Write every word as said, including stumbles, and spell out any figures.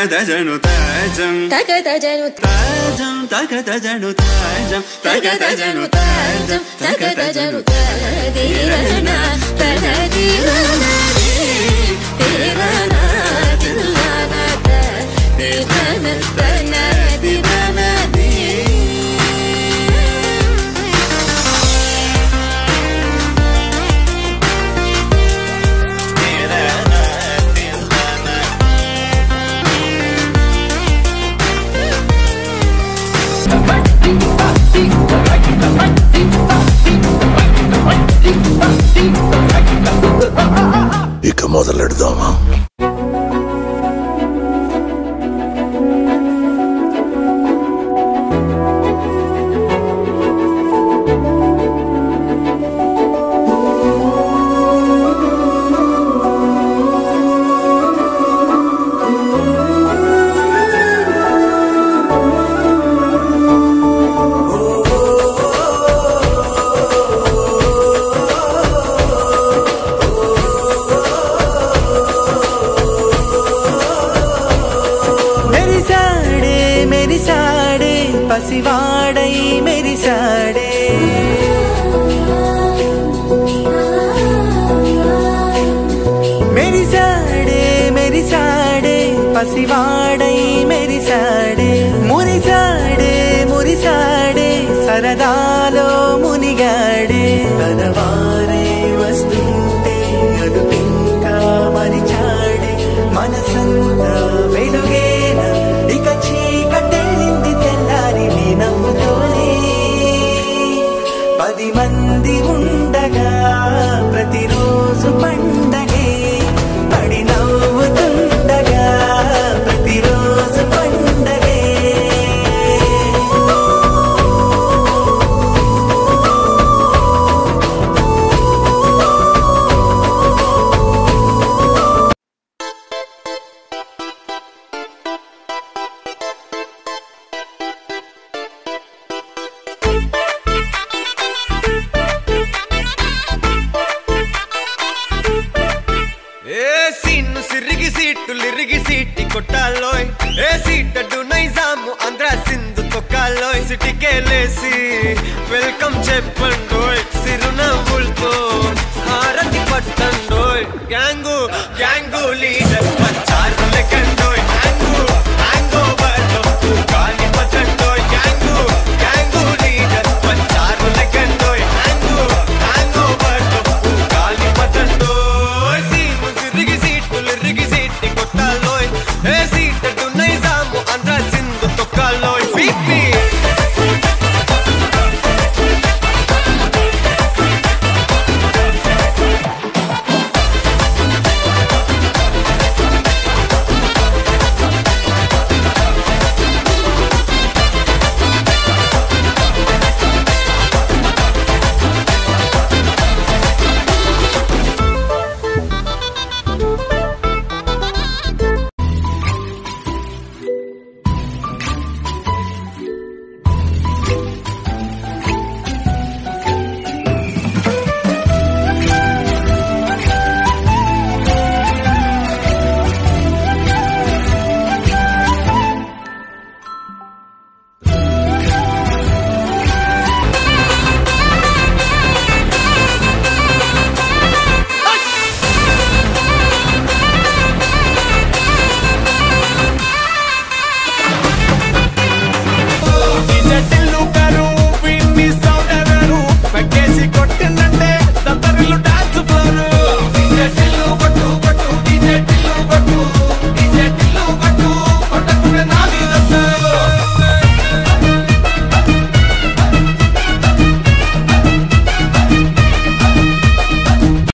తగదజను తాజం తగదజను తాజం తగదజను తాజం తగదజను తాజం తగదజను తగదీరనా తగదీరనా తీరనా దిల్లానా తీరనా తనా దిరనా the ఇక మొదలెడదామా? పసివాడై మెరిసాడే మెరిసాడే మెరిసాడే పసివాడై మెరిసాడే మురిసాడే మురిసాడే సరదాలో మునిగాడే తనవారే వస్తుంటే అదుపింకా మరిచాడే మనసంతా వెలుగేనా ఇక చీకటెళ్ళింది తెల్లారి నీ నవ్వుతోనే పది మంది ఉండగా ప్రతిరోజు పండగే పడి నవ్వుతుండగా ప్రతిరోజు పండగే సిరిగి సీటు లిరిగి సీటి కొట్టాలోయ్ ఏ సీటడు నైజాము ఆంధ్ర సింధు తొక్కాలోయ్ సిటికేలేసి వెల్కమ్ చెప్పండోయ్ సిరునవ్వులతో హారతి పట్టండోయ్ గ్యాంగు గ్యాంగు లీడర్ పంచారు లెక్కండ